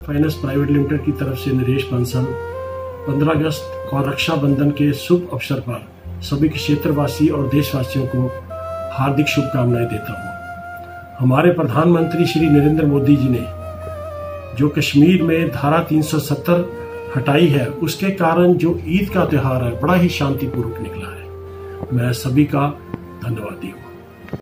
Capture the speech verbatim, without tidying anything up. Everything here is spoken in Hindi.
फाइनेंस प्राइवेट लिमिटेड की तरफ से नरेश बंसल पंद्रह अगस्त और रक्षाबंधन के शुभ अवसर पर सभी क्षेत्रवासी और देशवासियों को हार्दिक शुभकामनाएं देता हूं। हमारे प्रधानमंत्री श्री नरेंद्र मोदी जी ने जो कश्मीर में धारा तीन सौ सत्तर हटाई है, उसके कारण जो ईद का त्योहार है बड़ा ही शांतिपूर्वक निकला है। मैं सभी का धन्यवादी हूँ।